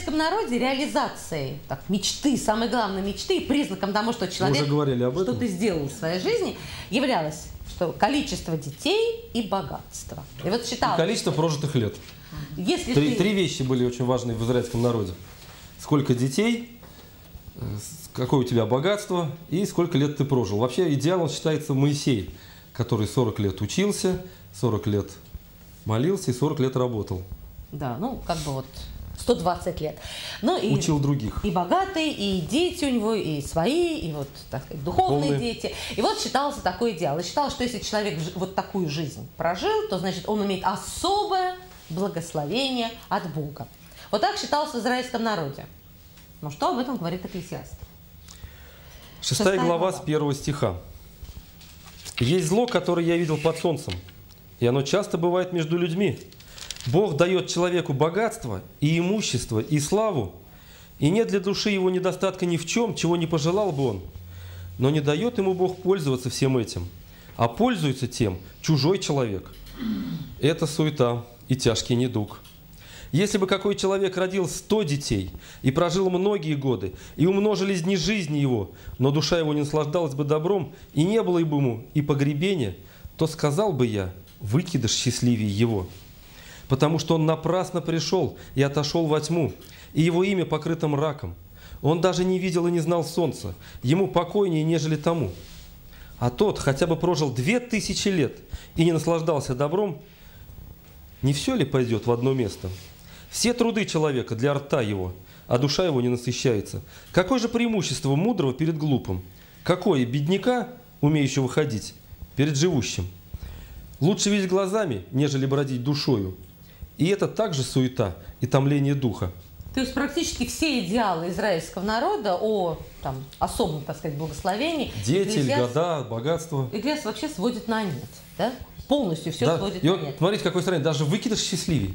израильском народе реализацией так, мечты, самой главной мечты и признаком того, что человек что-то сделал в своей жизни, являлось что количество детей и богатство. И вот считалось, количество прожитых лет. Если три вещи были очень важны в израильском народе. Сколько детей, какое у тебя богатство и сколько лет ты прожил. Вообще идеалом считается Моисей, который 40 лет учился, 40 лет молился и 40 лет работал. Да, ну как бы вот 120 лет. Ну, и, учил других. И богатые, и дети у него, и свои, и вот, так сказать, духовные дети. И вот считался такой идеал. И считалось, что если человек вот такую жизнь прожил, то значит он имеет особое благословение от Бога. Вот так считалось в израильском народе. Ну что об этом говорит Экклесиаст? 6 глава с 1 стиха. «Есть зло, которое я видел под солнцем, и оно часто бывает между людьми. Бог дает человеку богатство и имущество и славу, и нет для души его недостатка ни в чем, чего не пожелал бы он. Но не дает ему Бог пользоваться всем этим, а пользуется тем чужой человек. Это суета и тяжкий недуг. Если бы какой человек родил 100 детей и прожил многие годы, и умножились дни жизни его, но душа его не наслаждалась бы добром, и не было бы ему и погребения, то сказал бы я, выкидыш счастливее его. Потому что он напрасно пришел и отошел во тьму, и его имя покрыто мраком. Он даже не видел и не знал солнца, ему покойнее, нежели тому. А тот хотя бы прожил 2000 лет и не наслаждался добром, не все ли пойдет в одно место? Все труды человека для рта его, а душа его не насыщается. Какое же преимущество мудрого перед глупым? Какое бедняка, умеющего ходить, перед живущим? Лучше видеть глазами, нежели бродить душою. И это также суета и томление духа». То есть практически все идеалы израильского народа о там, особом, так сказать, благословении. Дети, льгода, богатство. Экклесиаст вообще сводит на нет. Да? Полностью все сводит на нет. Смотрите, какой странный, даже выкидыш счастливее.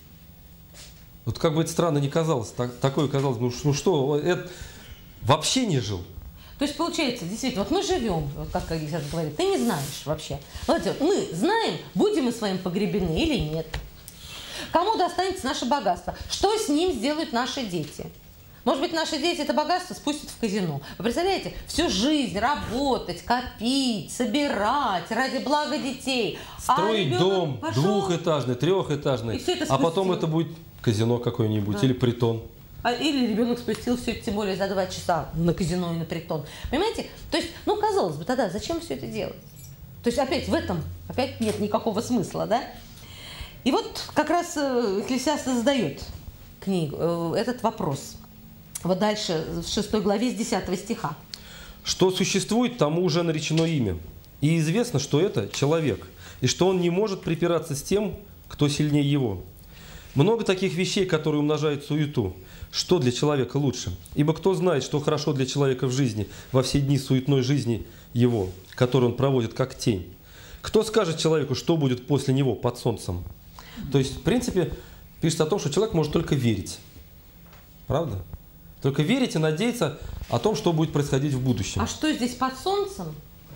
Вот как бы это странно не казалось, такое казалось, ну что, это вообще не жил. То есть получается, действительно, вот мы живем, вот как Экклесиаст говорит, ты не знаешь вообще. Вот, мы знаем, будем мы с вами погребены или нет. Кому достанется наше богатство? Что с ним сделают наши дети? Может быть, наши дети это богатство спустят в казино. Вы представляете, всю жизнь работать, копить, собирать ради блага детей. Строить дом двухэтажный, трехэтажный, а потом это будет казино какое-нибудь или притон. Или ребенок спустил все это, тем более за 2 часа на казино и на притон. Понимаете? То есть, ну, казалось бы, тогда зачем все это делать? То есть опять в этом нет никакого смысла, да? И вот как раз Экклесиаст задает книгу, этот вопрос. Вот дальше, в 6 главе, с 10 стиха. «Что существует, тому уже наречено имя. И известно, что это человек, и что он не может припираться с тем, кто сильнее его. Много таких вещей, которые умножают суету. Что для человека лучше? Ибо кто знает, что хорошо для человека в жизни, во все дни суетной жизни его, которую он проводит как тень? Кто скажет человеку, что будет после него под солнцем?» То есть, в принципе, пишет о том, что человек может только верить. Правда? Только верить и надеяться о том, что будет происходить в будущем. А что здесь под солнцем?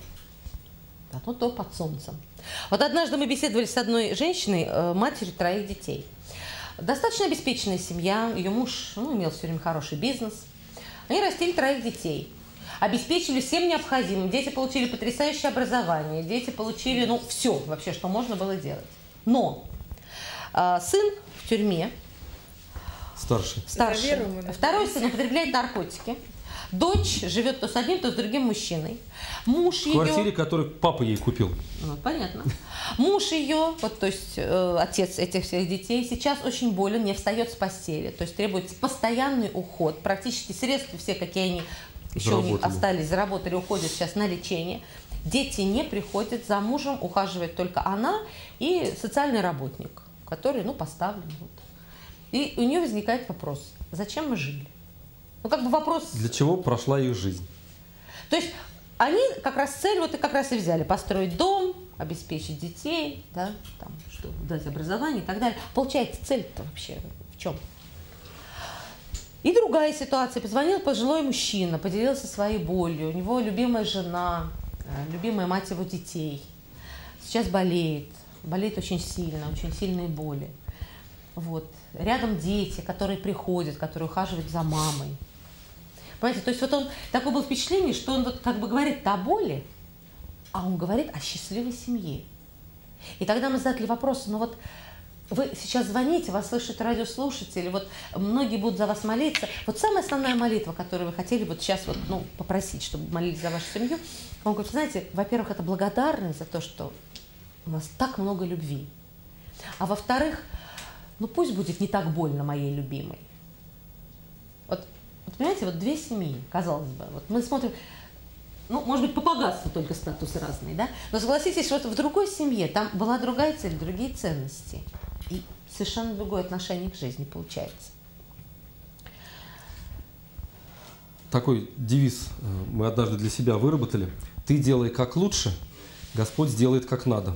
Да, ну то под солнцем. Вот однажды мы беседовали с одной женщиной, матерью 3 детей. Достаточно обеспеченная семья, ее муж имел все время хороший бизнес. Они растили 3 детей. Обеспечили всем необходимым. Дети получили потрясающее образование. Дети получили, все вообще, что можно было делать. Но сын в тюрьме. Старший. Второй сын употребляет наркотики. Дочь живет то с одним, то с другим мужчиной. Муж ее... В квартире, которую папа ей купил. Понятно. Муж ее, вот, то есть отец этих всех детей, сейчас очень болен, не встает с постели. То есть требуется постоянный уход. Практически средства все, какие они еще у них остались, заработали, уходят сейчас на лечение. Дети не приходят за мужем, ухаживает только она и социальный работник, который, поставлен. Вот. И у нее возникает вопрос, зачем мы жили? Вопрос... Для чего прошла их жизнь? То есть они как раз цель как раз и взяли, построить дом, обеспечить детей, да, там, что, дать образование и так далее. Получается, цель-то вообще в чем? И другая ситуация. Позвонил пожилой мужчина, поделился своей болью. У него любимая жена, любимая мать его детей. Сейчас болеет очень сильно, очень сильные боли. Вот. Рядом дети, которые приходят, которые ухаживают за мамой. Понимаете, то есть вот он, такое было впечатление, что он вот как бы говорит о боли, а он говорит о счастливой семье. И тогда мы задали вопрос, ну вот вы сейчас звоните, вас слышат радиослушатели, вот многие будут за вас молиться. Вот самая основная молитва, которую вы хотели вот сейчас вот, ну, попросить, чтобы молились за вашу семью, он говорит, знаете, во-первых, это благодарность за то, что у нас так много любви. А во-вторых, ну пусть будет не так больно моей любимой. Вот понимаете, вот две семьи, казалось бы, вот мы смотрим, ну, может быть, по богатству только статусы разные, да? Но согласитесь, что в другой семье там была другая цель, другие ценности. И совершенно другое отношение к жизни получается. Такой девиз мы однажды для себя выработали. Ты делай как лучше, Господь сделает как надо.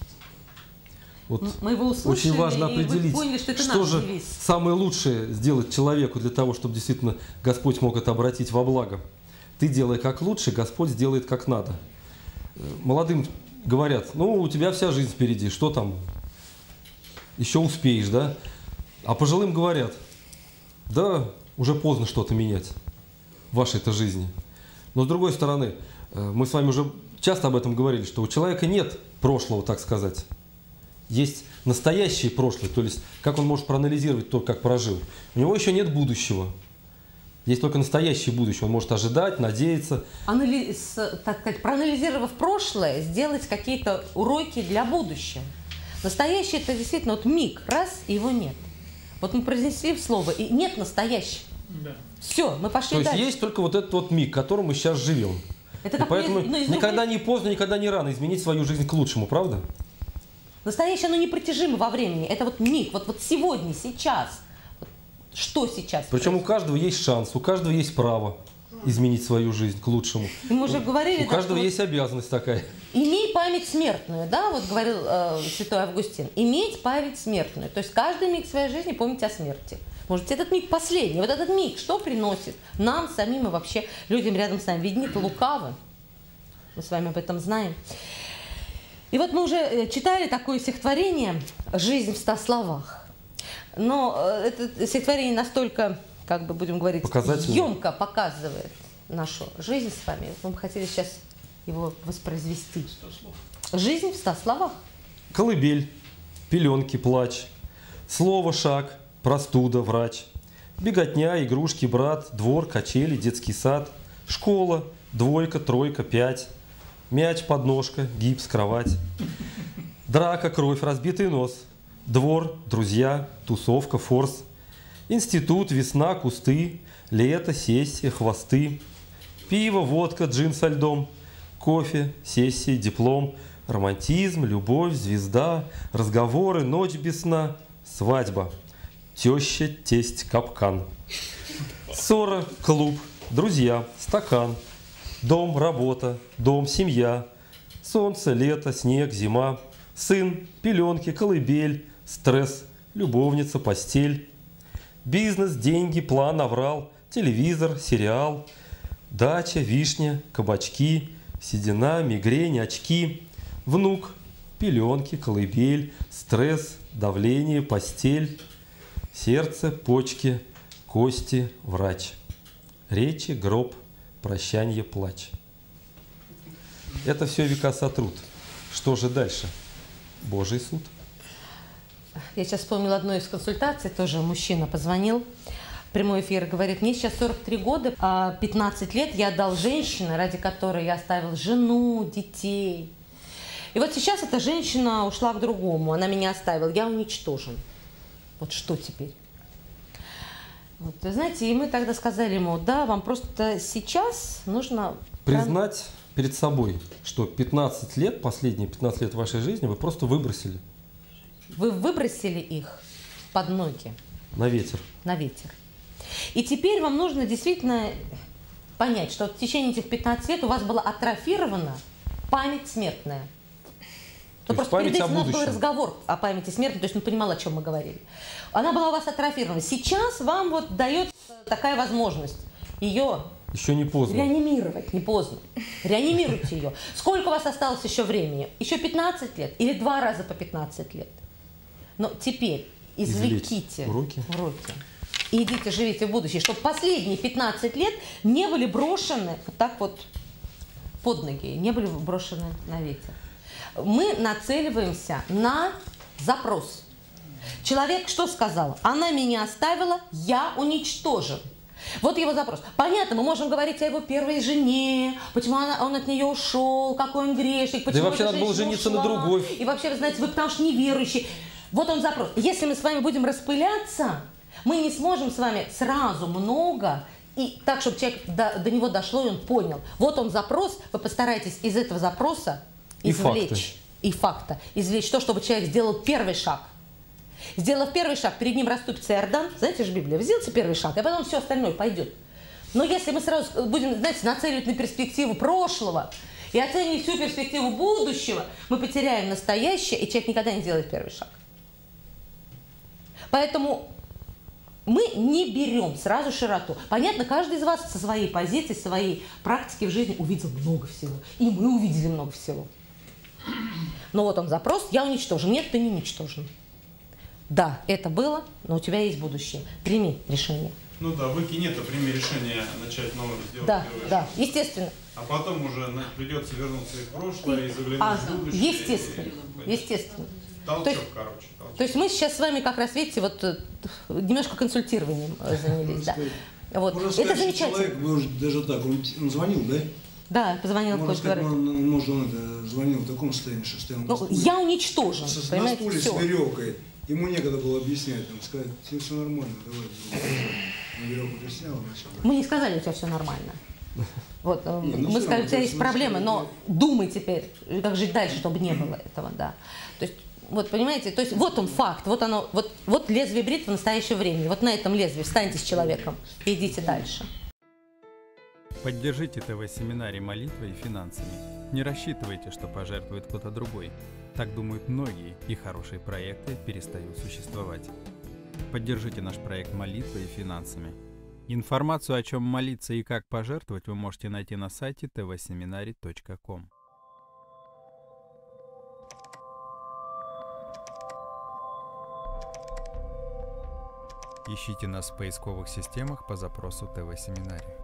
Вот мы его услышали, очень важно определить, поняли, что же девиз. Самое лучшее сделать человеку для того, чтобы действительно Господь мог это обратить во благо. Ты делай как лучше, Господь сделает как надо. Молодым говорят, ну, у тебя вся жизнь впереди, что там, еще успеешь, да? А пожилым говорят, да, уже поздно что-то менять в вашей-то жизни. Но с другой стороны, мы с вами уже часто об этом говорили, что у человека нет прошлого, так сказать. Есть настоящее прошлое, то есть как он может проанализировать то, как прожил. У него еще нет будущего. Есть только настоящее будущее. Он может ожидать, надеяться. Так сказать, проанализировав прошлое, сделать какие-то уроки для будущего. Настоящее – это действительно вот миг, раз, и его нет. Вот мы произнесли слово, и нет настоящего. Да. Все, мы пошли дальше. То есть есть только вот этот вот миг, в котором мы сейчас живем. Это и поэтому никогда не поздно, никогда не рано изменить свою жизнь к лучшему, правда? Настоящее, оно непритяжимо во времени. Это вот миг, вот сегодня, сейчас. Что сейчас? Причем у каждого есть шанс, у каждого есть право изменить свою жизнь к лучшему. И мы уже говорили, у каждого есть обязанность такая. Имей память смертную, да, вот говорил святой Августин. Иметь память смертную. То есть каждый миг своей жизни помнить о смерти. Может, этот миг последний. Вот этот миг что приносит нам самим и вообще людям рядом с нами? Ведь нет лукавы. Мы с вами об этом знаем. И вот мы уже читали такое стихотворение «Жизнь в 100 словах». Но это стихотворение настолько, как бы будем говорить, емко показывает нашу жизнь с вами. Мы бы хотели сейчас его воспроизвести. 100 слов. Жизнь в 100 словах. Колыбель, пеленки, плач, слово, шаг, простуда, врач, беготня, игрушки, брат, двор, качели, детский сад, школа, двойка, тройка, 5, мяч, подножка, гипс, кровать, драка, кровь, разбитый нос, двор, друзья, тусовка, форс, институт, весна, кусты, лето, сессия, хвосты, пиво, водка, джин со льдом, кофе, сессии, диплом, романтизм, любовь, звезда, разговоры, ночь без сна, свадьба, теща, тесть, капкан, ссора, клуб, друзья, стакан, дом, работа, дом, семья, солнце, лето, снег, зима, сын, пеленки, колыбель, стресс, любовница, постель, бизнес, деньги, план, аврал, телевизор, сериал, дача, вишня, кабачки, седина, мигрень, очки, внук, пеленки, колыбель, стресс, давление, постель, сердце, почки, кости, врач, речи, гроб, прощанье, плач. Это все века сотрут. Что же дальше? Божий суд. Я сейчас вспомнила одну из консультаций, тоже мужчина позвонил, прямой эфир, говорит, мне сейчас 43 года, а 15 лет я отдал женщине, ради которой я оставил жену, детей. И вот сейчас эта женщина ушла к другому, она меня оставила, я уничтожен. Вот что теперь? Вот, вы знаете, и мы тогда сказали ему, да, вам просто сейчас нужно... Признать перед собой, что 15 лет, последние 15 лет вашей жизни вы просто выбросили. Вы выбросили их под ноги. На ветер. На ветер. И теперь вам нужно действительно понять, что в течение этих 15 лет у вас была атрофирована память смертная. Ну, просто перед этим у нас был разговор о памяти смертной, то есть он понимал, о чем мы говорили. Она была у вас атрофирована. Сейчас вам вот дает такая возможность ее еще не поздно. Реанимировать, не поздно. Реанимируйте ее. Сколько у вас осталось еще времени? Еще 15 лет или 2 раза по 15 лет? Но теперь извлеките уроки. И идите, живите в будущее, чтобы последние 15 лет не были брошены вот так вот под ноги, не были брошены на ветер. Мы нацеливаемся на запрос. Человек что сказал? Она меня оставила, я уничтожен. Вот его запрос. Понятно, мы можем говорить о его первой жене, почему он от нее ушел, какой он грешник, почему да и вообще надо было жениться на другой. И вообще, вы знаете, вы потому что неверующий. Вот он запрос. Если мы с вами будем распыляться, мы не сможем с вами сразу много, и так, чтобы человек до него дошло, и он понял. Вот он запрос, вы постарайтесь из этого запроса извлечь. И факта. Извлечь то, чтобы человек сделал первый шаг. Сделав первый шаг, перед ним расступится Иордан. Знаете же Библия, вы сделайте первый шаг, а потом все остальное пойдет. Но если мы сразу будем, знаете, нацеливать на перспективу прошлого и оценивать всю перспективу будущего, мы потеряем настоящее, и человек никогда не сделает первый шаг. Поэтому мы не берем сразу широту. Понятно, каждый из вас со своей позиции, своей практики в жизни увидел много всего. И мы увидели много всего. Но вот он запрос, я уничтожен. Нет, ты не уничтожен. Да, это было, но у тебя есть будущее. Прими решение. Ну да, выкинь это, прими решение начать новое, сделать да, первый да, шаг. Естественно. А потом уже придется вернуться и в прошлое, и заглянуть в будущее. Естественно, естественно. Толчок, короче. То есть мы сейчас с вами, как раз видите, вот немножко консультированием занялись. Да. Вот. Можно Это сказать, замечательно. Человек, может, даже так, он звонил, да? Да, позвонил Можно сказать, может, он звонил в таком состоянии, что стоял на стуле. Я уничтожен, на понимаете, стуле все. с веревкой. Ему некогда было объяснять, там, сказать, все нормально, давай. На веревку ты снял, начал. Мы не сказали, у тебя все нормально. Вот, мы сказали, у тебя есть проблемы, но думай теперь, как жить дальше, чтобы не было этого, да. То есть, вот понимаете, то есть вот он факт, вот оно, вот лезвие бритвы в настоящее время. Вот на этом лезвии встаньте с человеком и идите дальше. Поддержите ТВ-семинарий молитвой и финансами. Не рассчитывайте, что пожертвует кто-то другой. Так думают многие, и хорошие проекты перестают существовать. Поддержите наш проект молитвой и финансами. Информацию, о чем молиться и как пожертвовать, вы можете найти на сайте tvseminary.com. Ищите нас в поисковых системах по запросу ТВ-семинарий.